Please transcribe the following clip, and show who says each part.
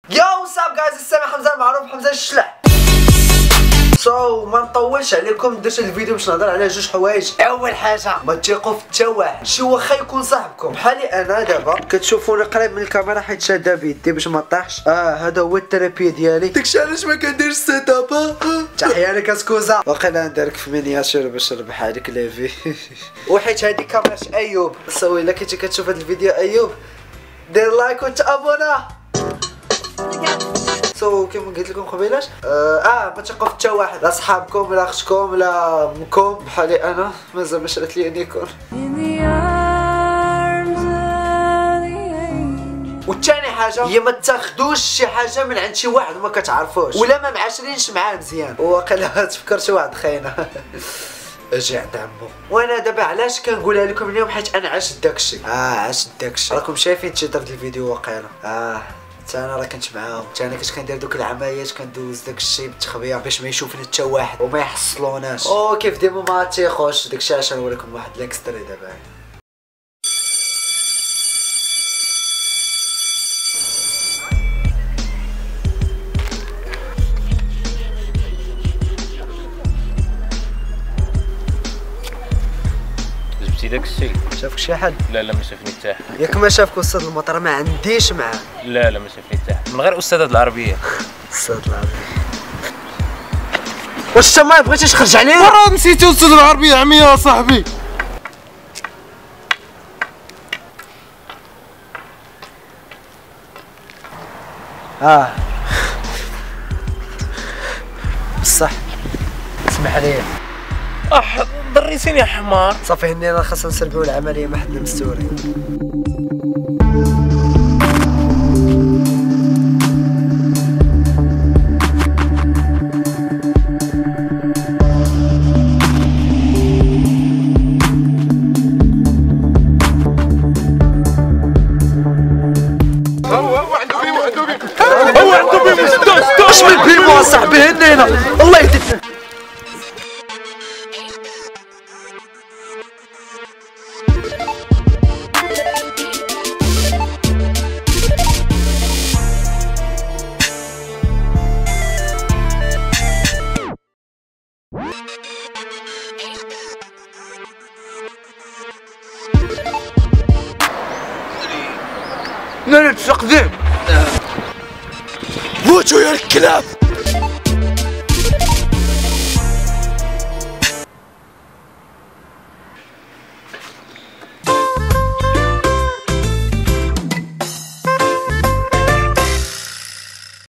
Speaker 1: يو ساب جايز، السامي حمزه المعروف حمزه الشلح. ما نطولش عليكم، درت الفيديو باش نهضر على جوج حوايج. اول حاجه ما تثيقوا في حتى واحد، شي واخا يكون صاحبكم بحالي انا دابا كتشوفوني قريب من الكاميرا حيت شاده بيدي باش ما طيحش. هذا هو الثيرابي ديالي. داكشي علاش ما كنديرش سيت اب. تحيه لك اسكوزا، واقيلا نديرك في مينياتور باش نربح عليك ليفي. وحيت هذه كاميرا ايوب، سوي الا كنتي كتشوف هذا الفيديو ايوب دير لايك وتابونا. كيما قلت لكم قبيلاش ما تثقوا في حتى واحد، لا صحابكم لا اختكم لا امكم بحالي انا مازال ما شرات لي نيكون. وثاني حاجه هي ما تاخذوش شي حاجه من عند شي واحد ما كتعرفوش ولا ما معاشرينش معاه مزيان. واقيلا تفكر شي واحد خاينه اجي عند عمو. وانا دابا علاش كنقولها لكم اليوم؟ حيت انا عشت داكشي. عشت داكشي، راكم شايفين تيتر الفيديو واقيلا. حتى انا راه كنت معاهم، حتى انا كنت كندير دوك العمليات، كندوز داكشي بالتخبيه باش ما يشوفني حتى واحد وما يحصلوناش. كيف ديما ما تيخوش داكشي. علاش نوريكم واحد ليكستري دابا.
Speaker 2: جبتي داك الشيء؟
Speaker 1: شافك شي حد؟
Speaker 2: لا ما شافني حتى حد.
Speaker 1: ياك ما شافك استاذ المطر ما عنديش معاه؟
Speaker 2: لا ما شافني حتى حد، من غير استاذ العربيه.
Speaker 1: استاذ العربيه واش انت ما بغيتيش تخرج عليه؟
Speaker 3: وراه نسيتي استاذ العربيه عمي يا صاحبي.
Speaker 1: بصح اسمح لي.
Speaker 2: ضريتيني يا حمار.
Speaker 1: صافي هني خاصنا نسربيو العمليه ما حدنا مستورين. هو عنده بيمو اش من بيمو صاحبي هنينا الله يهديك. لا تقدم فوتوا يا الكلاب.